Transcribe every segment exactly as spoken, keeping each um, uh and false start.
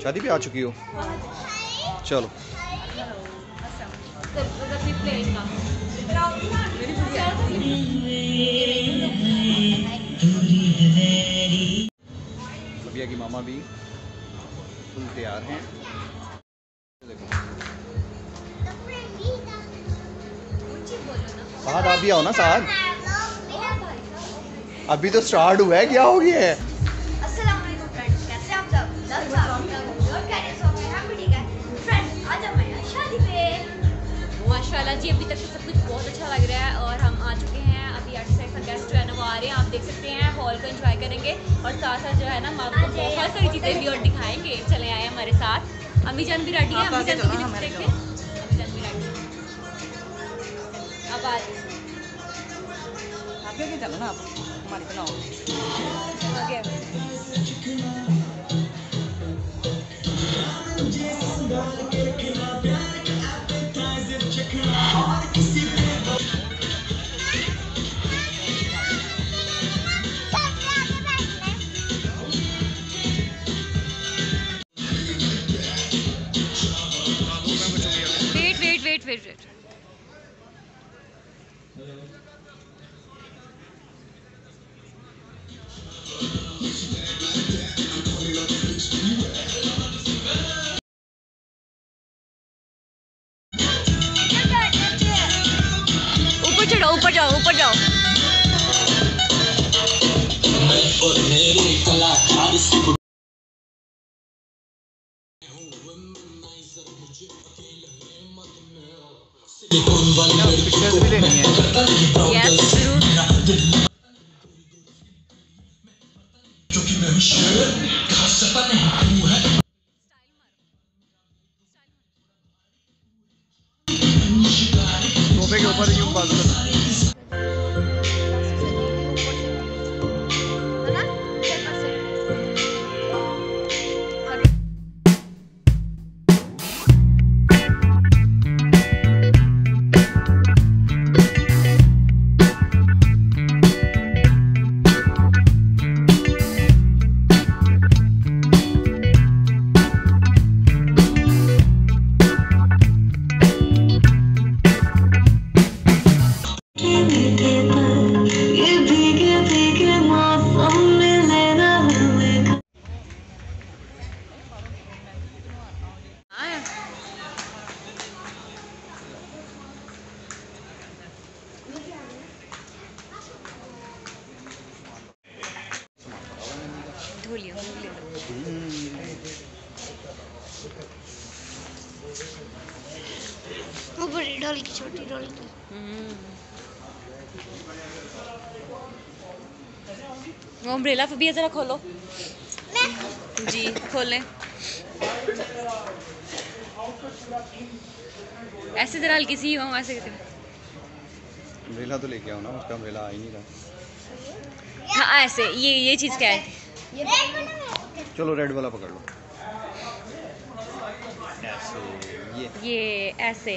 शादी पे आ चुकी हो? चलो सबिया की मामा भी फुल तैयार हैं। साथ आप भी आओ ना साथ। अभी तो स्टार्ट हुआ है, क्या हो गया है? माशाल्लाह जी अभी तक तो सब कुछ बहुत अच्छा लग रहा है और हम आ चुके हैं। अभी आठ से गेस्ट जो है ना वो आ रहे हैं, आप देख सकते हैं। हॉल को एंजॉय करेंगे और साथ साथ जो है ना हम आपको बहुत सारी चीज़ें भी और दिखाएंगे। चले आए हमारे साथ। अम्मी जान भी रेडी है, अम्मी जान को भी देखते हैं। अम्मी जान भी रेडी है। अब आ आगे के चलो ना, आप हमारी बनाओ आगे wait wait wait wait wait ऊपर चढ़ो, ऊपर जाओ, ऊपर जाओ। पिक्चर्स भी लेनी है। यस जरूर। सोफे के ऊपर यूं बाजू कर। धुलियो धुलियो वो बड़ी डॉल की छोटी डॉल की। वो अम्ब्रेला भी जरा खोलो जी, खोलें। ऐसे जरा हल्की सी हो, ऐसे अम्ब्रेला तो लेके आओ ना, उसका अम्ब्रेला आ ही नहीं रहा। हाँ ऐसे, ये ये चीज़ क्या है? चलो रेड वाला पकड़ लो। ऐसे ये ये ऐसे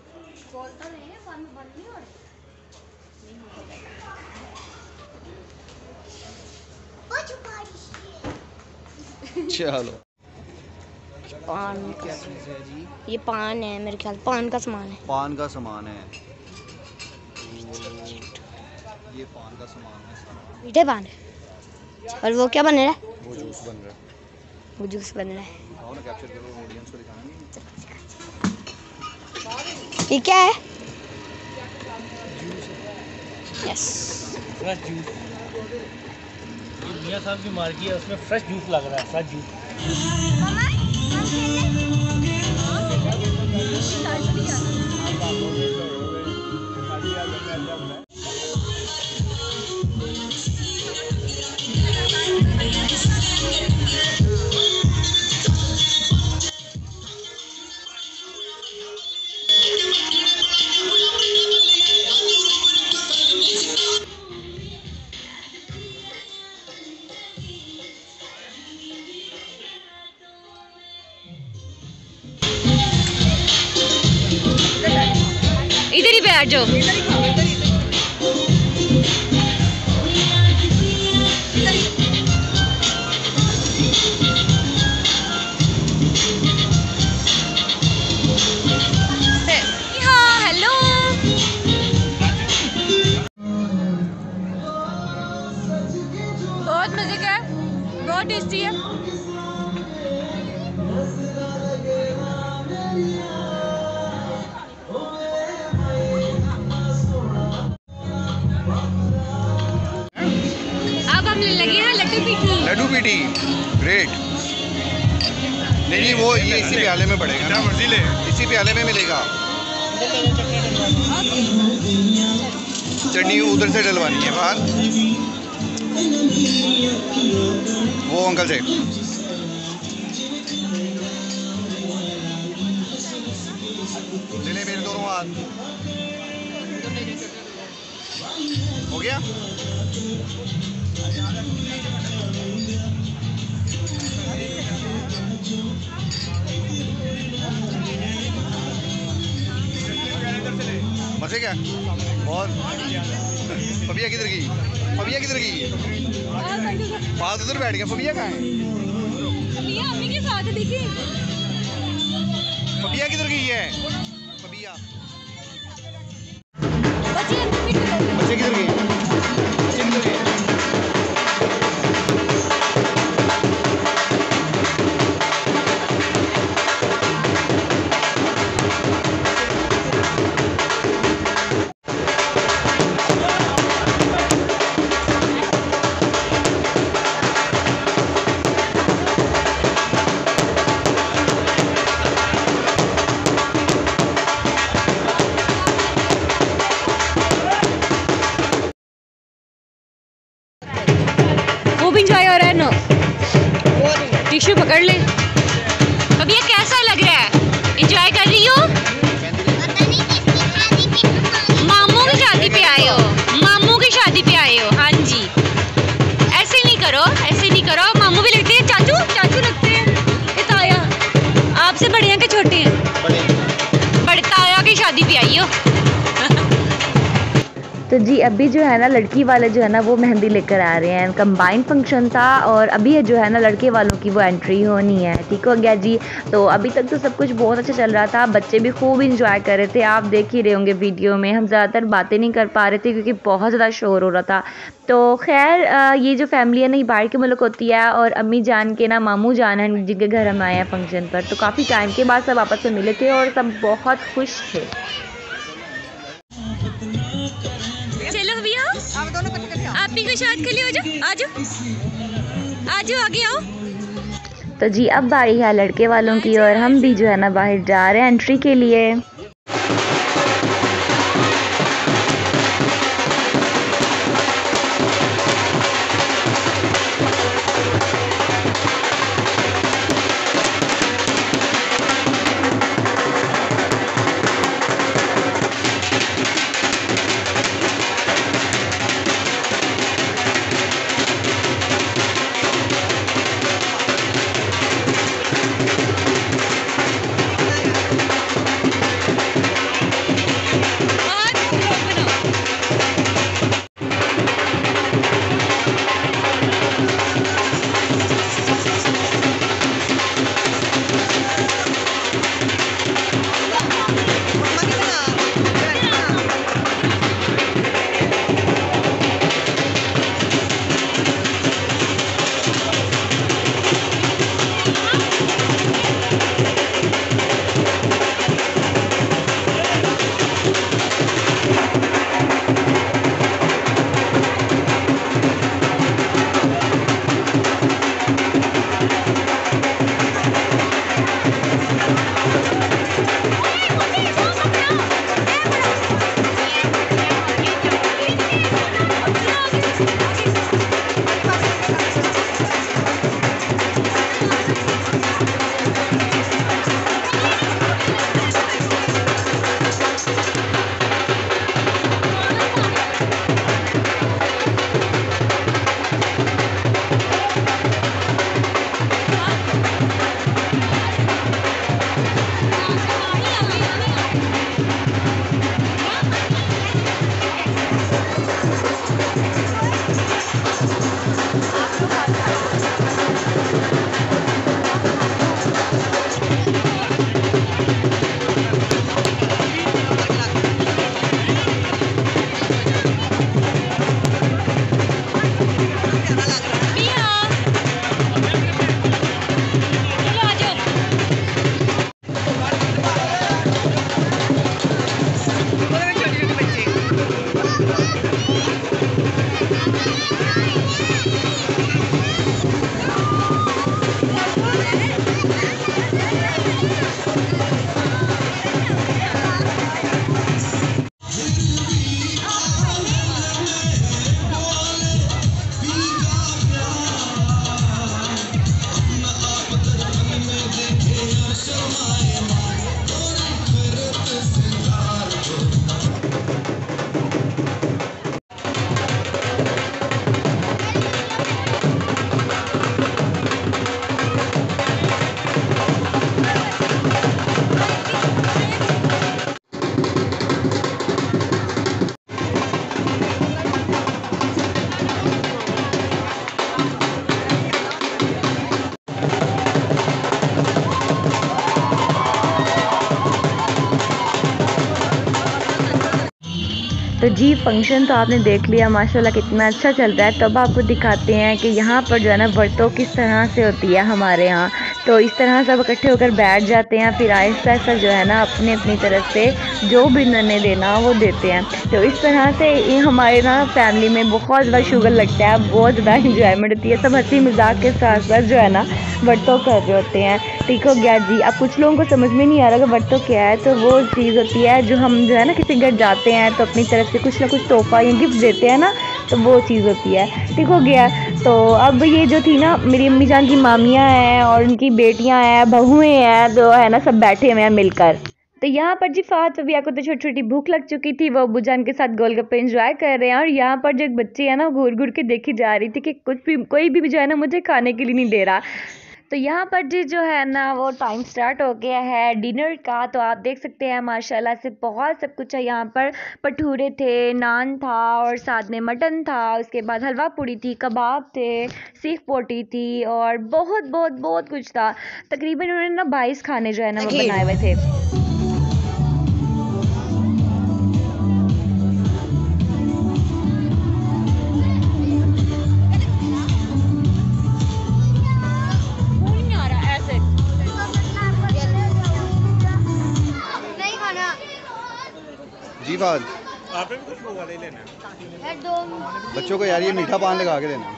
चलो। पान क्या चीज़ है जी? ये पान है, मेरे ख्याल पान का सामान है। पान का सामान है। ये पान का सामान है सारा। मीठे पान है। और वो क्या बन रहा है? वो जूस बन रहा है। वो जूस बन रहा है। आओ ना, कैप्चर करो, ऑडियंस को दिखाना नहीं। ये क्या है? Yes fresh juice. मियां साहब की मार्की है, उसमें फ्रेश जूस लग रहा है। Fresh juice. इधर ही बैठ जाओ। बहुत मज़े का है, बहुत टेस्टी है। अब हम लगे हैं लड्डू पीठी। लड्डू पीठी ग्रेट। नहीं नहीं वो ये इसी प्याले में पड़ेगा ना, मर्जी ले, इसी प्याले में मिलेगा। चटनी उधर से डलवानी है बाहर, वो अंकल से। ले ले मेरे दोनों हाथ। हो गया? मजे क्या? और फबिया किधर गई? फबिया किधर गई? बात उधर बैठ गया। फबिया कहाँ है? फबिया अम्मी के साथ देखी। फबिया किधर गई है? फबिया बच्चे बच्चे किधर गए? बच्चे किधर गए? एंजॉय हो रहा है ना। टिश्यू पकड़ ले। अब ये कैसा लग रहा है? एंजॉय कर रही हो? मामू की शादी पे आए हो? मामू की शादी पे आए हो? हाँ जी। ऐसे नहीं करो, ऐसे नहीं करो। मामू भी लगते हैं, चाचू चाचू लगते हैं। ये ताया आपसे बड़े हैं कि छोटे हैं? बड़े ताया की शादी पे आई हो। तो जी अभी जो है ना लड़की वाले जो है ना वो मेहंदी लेकर आ रहे हैं। कंबाइंड फंक्शन था और अभी जो है ना लड़के वालों की वो एंट्री होनी है। ठीक हो गया जी। तो अभी तक तो सब कुछ बहुत अच्छा चल रहा था, बच्चे भी खूब इंजॉय कर रहे थे। आप देख ही रहे होंगे वीडियो में। हम ज़्यादातर बातें नहीं कर पा रहे थे क्योंकि बहुत ज़्यादा शोर हो रहा था। तो खैर ये जो फैमिली है ना ये बाहर के मुल्क होती है और अम्मी जान के ना मामू जान है जिनके घर हम आए हैं फंक्शन पर। तो काफ़ी टाइम के बाद सब आपस में मिले थे और सब बहुत खुश थे। चलो भैया आप दोनों कट कट आप भी कुछ याद कर लियो। जाओ आ जाओ आ जाओ आगे आओ। तो जी अब बारी है लड़के वालों की और हम भी जो है ना बाहर जा रहे हैं एंट्री के लिए। तो जी फंक्शन तो आपने देख लिया माशाल्लाह कितना अच्छा चल रहा है। तब आपको दिखाते हैं कि यहाँ पर जो है ना व्रतों किस तरह से होती है हमारे यहाँ। तो इस तरह सब इकट्ठे होकर बैठ जाते हैं, फिर आहिस्ता आहिस्ता जो है ना अपनी अपनी तरफ से जो भी उन्होंने देना वो देते हैं। तो इस तरह से ये हमारे ना फैमिली में बहुत ज़्यादा शुगर लगता है, बहुत ज़्यादा इंजॉयमेंट होती है। सब हंसी मजाक के साथ साथ जो है ना व्रतों कर रहे होते हैं। ठीक हो गया जी। अब कुछ लोगों को समझ में नहीं आ रहा कि व्रतों क्या है, तो वो चीज़ होती है जो हम जो है ना किसी घर जाते हैं तो अपनी तरफ से कुछ ना कुछ तोहफा या गिफ्ट देते हैं ना, तो वो चीज़ होती है। ठीक हो गया। तो अब ये जो थी ना मेरी अम्मी जान की मामियाँ हैं और उनकी बेटियाँ हैं, बहुएँ हैं, तो है ना सब बैठे हुए हैं मिलकर। तो यहाँ पर जी फात भैया को तो छोटी छोटी भूख लग चुकी थी, वो अब्बू जान के साथ गोलगप्पे एंजॉय कर रहे हैं। और यहाँ पर जो एक बच्ची है ना घूर घूर के देखी जा रही थी कि कुछ भी कोई भी जो है ना मुझे खाने के लिए नहीं दे रहा। तो यहाँ पर जी जो है ना वो टाइम स्टार्ट हो गया है डिनर का। तो आप देख सकते हैं माशाल्लाह से बहुत सब कुछ है यहाँ पर। भटूरे थे, नान था और साथ में मटन था, उसके बाद हलवा पूड़ी थी, कबाब थे, सीख पोटी थी और बहुत बहुत बहुत कुछ था। तकरीबन उन्होंने ना बाईस खाने जो है ना वो बनाए हुए थे। जी बात आपने भी कुछ होगा ले लेना बच्चों को यार ये मीठा पान लगा के देना।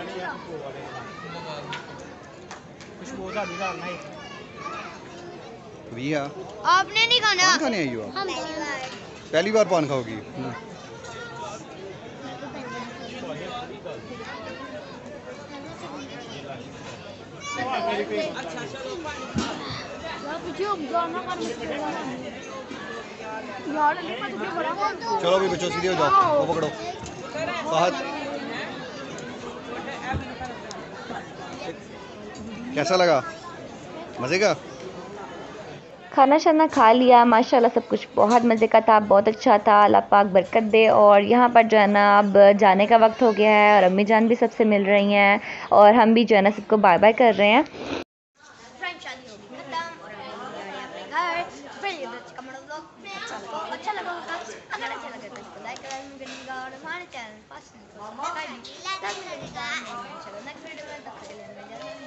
कुछ होगा नहीं डालना है। भैया आपने नहीं खाना। पान खाने आई हो आप? हम पहली बार पान खाओगी? चलो भी बच्चों सीधे हो जाओ, वो पकड़ो फहद। कैसा लगा? मजे का? खाना शाना खा लिया माशाल्लाह, सब कुछ बहुत मज़े का था, बहुत अच्छा था। अल्लाह पाक बरकत दे। और यहाँ पर जो है ना अब जाने का वक्त हो गया है और अम्मी जान भी सबसे मिल रही हैं और हम भी जो है ना सबको बाय बाय कर रहे हैं। अच्छा लगा होगा, अगर अच्छा लगा तो इसको लाइक करें और हमारे चैनल पर